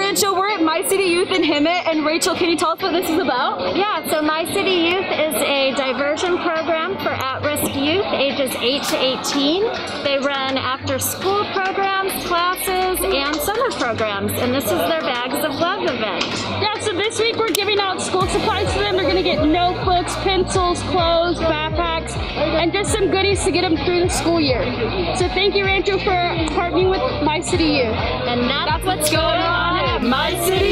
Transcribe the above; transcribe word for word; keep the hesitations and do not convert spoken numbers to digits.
Rancho, we're at My City Youth in Hemet, and Rachel, can you tell us what this is about? Yeah, so My City Youth is a diversion program for at-risk youth ages eight to eighteen. They run after-school programs, classes, and summer programs, and this is their Bags of Love event. Yeah, so this week we're giving out school supplies to them. They're going to get notebooks, pencils, clothes, backpacks, and just some goodies to get them through the school year. So thank you, Rancho, for partnering with My City Youth. And that's, that's what's going on at My City